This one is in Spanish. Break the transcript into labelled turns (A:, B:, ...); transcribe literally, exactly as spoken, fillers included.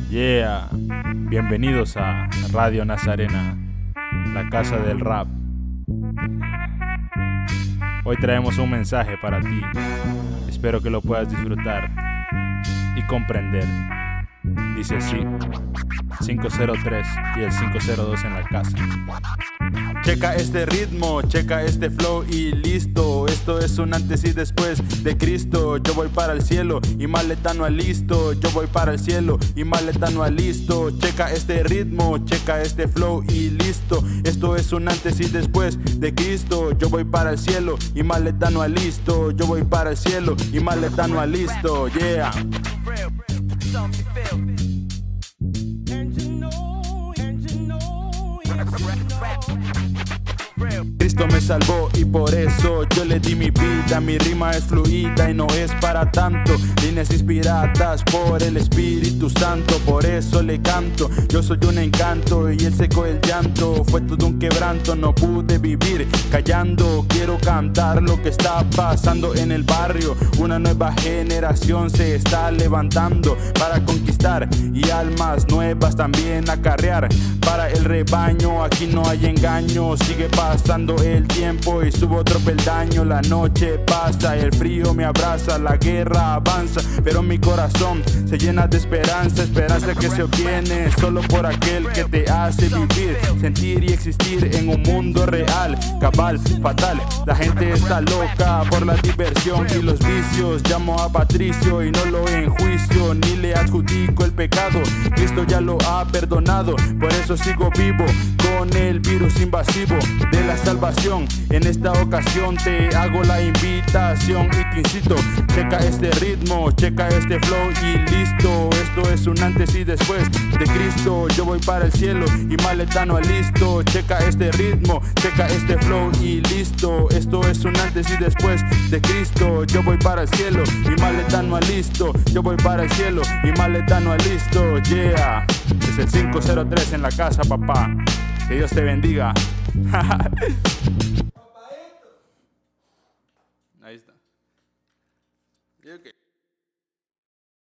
A: Yeah, bienvenidos a Radio Nazarena, la casa del rap. Hoy traemos un mensaje para ti. Espero que lo puedas disfrutar y comprender. Dice así: cinco cero tres y el cinco cero dos en la casa.
B: Checa este ritmo, checa este flow y listo. Esto es un antes y después de Cristo. Yo voy para el cielo y maletano a listo. Yo voy para el cielo y maletano a listo. Checa este ritmo, checa este flow y listo. Esto es un antes y después de Cristo. Yo voy para el cielo y maletano a listo. Yo voy para el cielo y maletano a listo. Yeah. Cristo me salvó y por eso yo le di mi vida. Mi rima es fluida y no es para tanto. Líneas inspiradas por el Espíritu Santo, por eso le canto. Yo soy un encanto y él secó el llanto. Fue todo un quebranto, no pude vivir callando. Quiero cantar lo que está pasando en el barrio. Una nueva generación se está levantando para conquistar y almas nuevas también acarrear. Para el rebaño aquí no hay engaño. Sigue pasando el tiempo y subo otro peldaño. La noche pasa, el frío me abraza, la guerra avanza, pero mi corazón se llena de esperanza. Esperanza que se obtiene solo por aquel que te hace vivir, sentir y existir en un mundo real, cabal, fatal. La gente está loca por la diversión y los vicios. Llamo a Patricio y no lo enjuicio, ni le adjudico el pecado. Cristo ya lo ha perdonado, por eso sigo vivo con el virus invasivo de la salvación. En esta ocasión te hago la invitación y te incito. Checa este ritmo, checa este flow y listo. Esto es un antes y después de Cristo. Yo voy para el cielo y maletano a listo. Checa este ritmo, checa este flow y listo. Esto es un antes y después de Cristo. Yo voy para el cielo y maletano a listo. Yo voy para el cielo y maletano a listo. Yeah, es el cinco cero tres en la casa, papá. Que Dios te bendiga.